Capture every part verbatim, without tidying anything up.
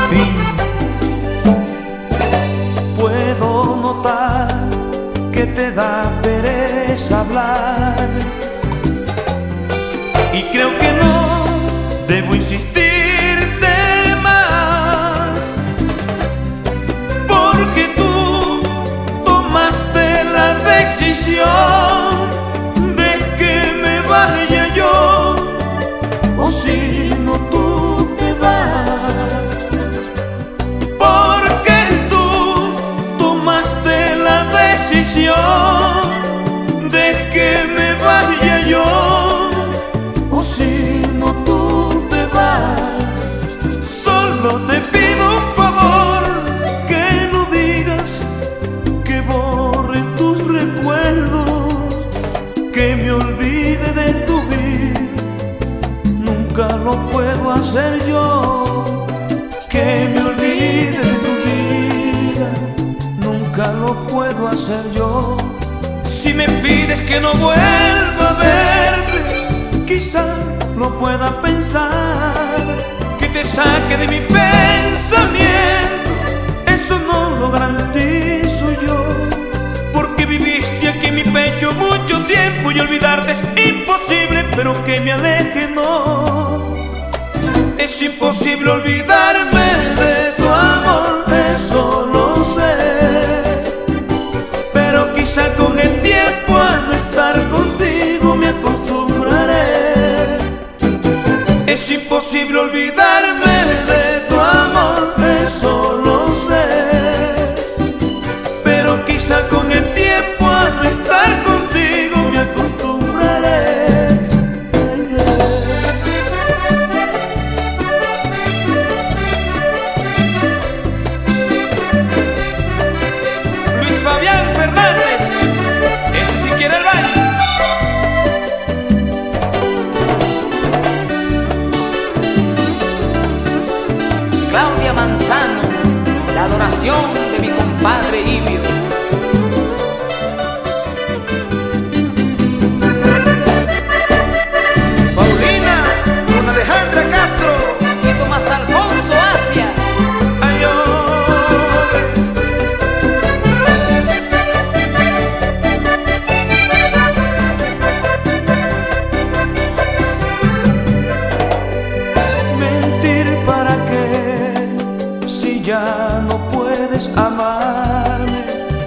fin. Puedo notar que te da pereza hablar y creo que no debo insistirte más, porque tú tomaste la decisión de que me vaya yo, o si no tú te vas, porque tú tomaste la decisión de que me vaya yo, o si no tú te vas. Solo te pido un favor, que no digas que borre tus recuerdos, que me olvide de tu vida. Nunca lo puedo hacer yo, que me olvide de tu vida. Nunca lo puedo hacer yo. Si me pides que no vuelva a verte, quizá lo pueda pensar, que te saque de mi pensamiento. Eso no lo garantizo yo, porque viviste aquí en mi pecho mucho tiempo y olvidarte es imposible, pero que me aleje no. Es imposible olvidarme de tu amor, eso lo sé, pero quizá con el tiempo al no estar contigo me acostumbraré. Es imposible olvidarme de tu amor, eso lo sé, pero quizá con el tiempo al no estar contigo me acostumbraré. Luis Fabián Fernández, ese sí quiere el baile. Claudia Manzano, la adoración de mi compadre Ibio. Paulina, con Alejandra Castro Y Tomás Alfonso Asia. ay, mentir para qué, si ya no puedes amarme.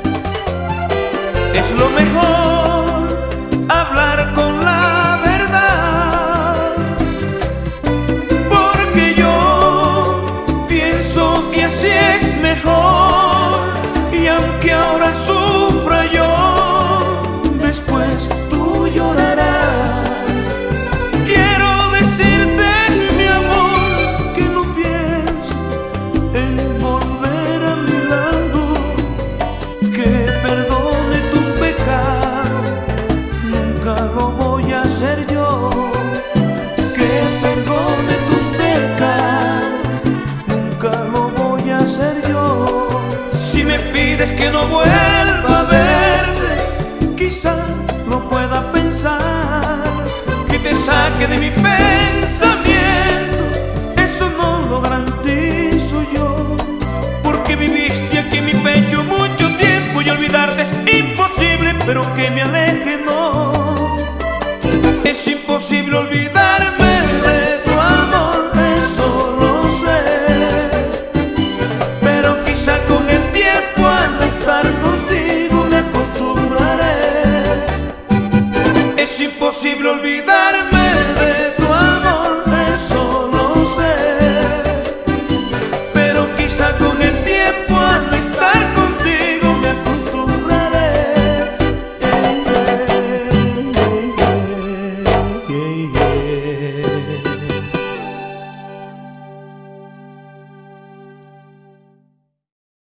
Es lo mejor hablar con la verdad, porque yo pienso que así es mejor. Y aunque ahora sufra yo, después tú llorarás. Quiero decirte, mi amor, que no pienso en volver a mi lado, que perdone tus pecados. Nunca lo voy a hacer yo, que perdone tus pecados. Nunca lo voy a hacer yo. Si me pides que no vuelva a verte, quizá lo pueda pensar, que te saque de mi pensamiento. Eso no lo garantizo yo, porque viviste aquí en mi pecho mucho tiempo y olvidarte es imposible, pero que me aleje no. Es imposible olvidarme de tu amor, eso lo sé, pero quizá con el tiempo al no estar contigo me acostumbraré. Es imposible olvidarme de tu amor.